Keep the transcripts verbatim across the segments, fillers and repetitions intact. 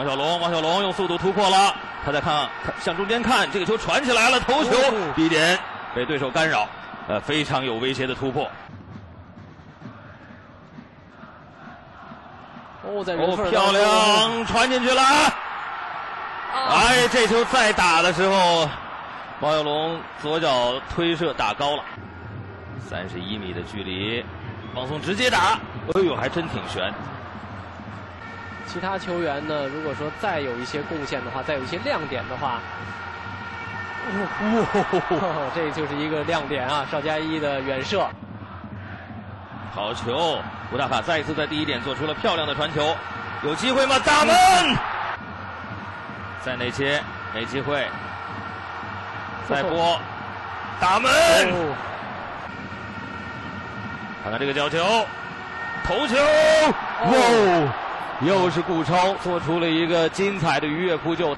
王小龙，王小龙用速度突破了，他在看，向中间看，这个球传起来了，头球，低点被对手干扰，呃，非常有威胁的突破。 哦，在人缝哦，漂亮，传进去了。啊、哎，这球再打的时候，王小龙左脚推射打高了，三十一米的距离，王松直接打，哎呦，还真挺悬。 其他球员呢，如果说再有一些贡献的话，再有一些亮点的话，哦，这就是一个亮点啊！邵佳一的远射， 好球！吴大卡再一次在第一点做出了漂亮的传球，有机会吗？大门！再内切，没机会。再拨，大门！ 哦、 看看这个角球，头球！哇、哦！又是顾超做出了一个精彩的鱼跃扑救。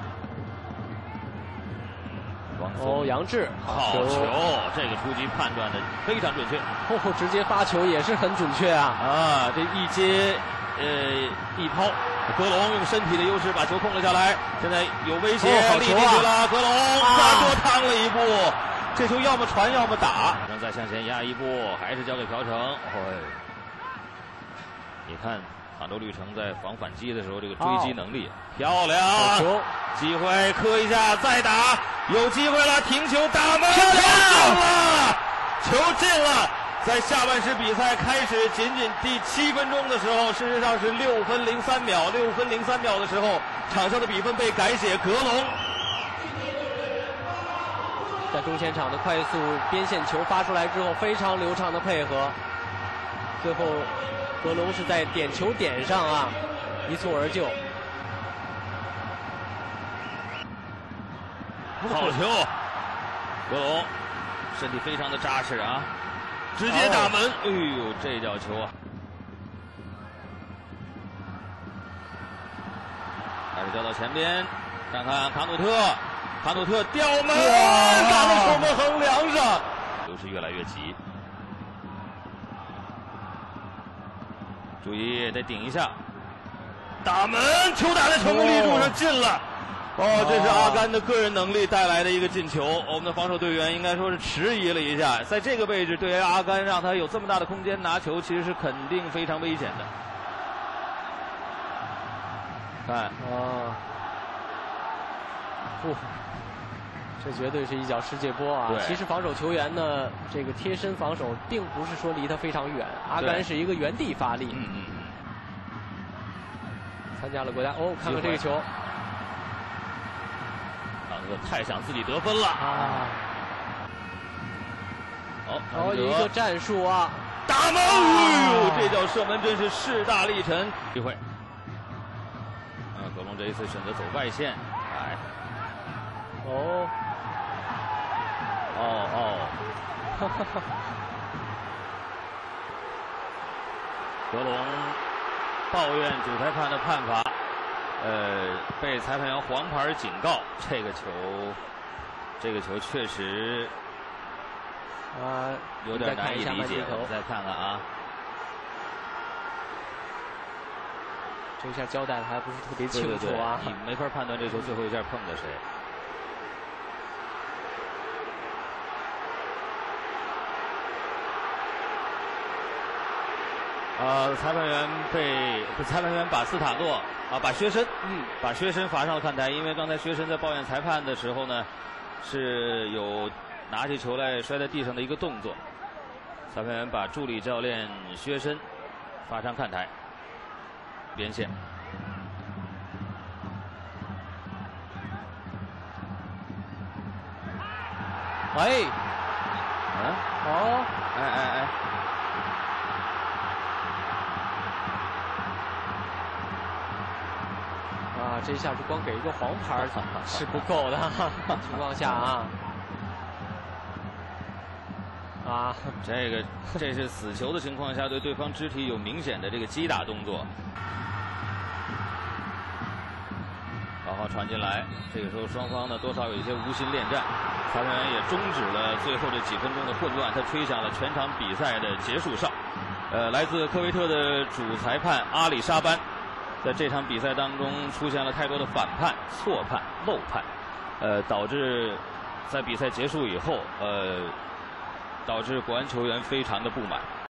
哦，杨志， 好球！这个出击判断的非常准确。 哦，直接发球也是很准确啊！ 啊，这一接，呃，一抛，格隆用身体的优势把球控了下来，现在有威胁， 哦、好球啊！ 了，格隆再多趟了一步，这球要么传要么打，然后再向前压一步，还是交给朴成。哦，你看。杭州绿城在防反击的时候，这个追击能力、哦、漂亮， 好球， 机会磕一下再打，有机会了，停球打门，漂亮了，球进了。在下半时比赛开始仅仅第七分钟的时候，事实上是六分零三秒，六分零三秒的时候，场上的比分被改写，格隆在中前场的快速边线球发出来之后，非常流畅的配合，最后。格隆是在点球点上啊，一蹴而就。 好球，格隆身体非常的扎实啊，直接打门。哎呦，这脚球啊！还是交到前边，看看卡努特，卡努特吊门，打到球门横梁上，流势越来越急。注意，得顶一下，打门，球打在球门立柱上进了。哦，这是阿甘的个人能力带来的一个进球。我们的防守队员应该说是迟疑了一下，在这个位置，对于阿甘让他有这么大的空间拿球，其实是肯定非常危险的。看， 哦，不。这绝对是一脚世界波啊！其实防守球员呢，这个贴身防守并不是说离他非常远。阿甘是一个原地发力。 嗯嗯嗯。 参加了国家哦，看看这个球。 唐德太想自己得分了啊！好， 哦，一个战术啊！ 打门！哎呦，这脚射门真是势大力沉。机会。啊，格隆这一次选择走外线，哎。 哦。 哦哦，格隆抱怨主裁判的判罚，呃，被裁判员黄牌警告。这个球，这个球确实啊有点难以理解。我们再看看啊， 这一下交代的还不是特别清楚啊， 对对对，你没法判断这球最后一下碰的谁。呃，裁判员被裁判员把斯塔诺啊，把薛申，嗯，把薛申罚上了看台，因为刚才薛申在抱怨裁判的时候呢，是有拿起球来摔在地上的一个动作，裁判员把助理教练薛申罚上看台，边线。 喂， 啊， 哦， 哎哎哎。 啊，这一下就光给一个黄牌是不够的情况下啊，啊， 这个这是死球的情况下对对方肢体有明显的这个击打动作。然后传进来，这个时候双方呢多少有一些无心恋战，裁判员也终止了最后这几分钟的混乱，他吹响了全场比赛的结束哨。呃，来自科威特的主裁判阿里沙班。 在这场比赛当中出现了太多的反判、错判、漏判，呃，导致在比赛结束以后，呃，导致国安球员非常的不满。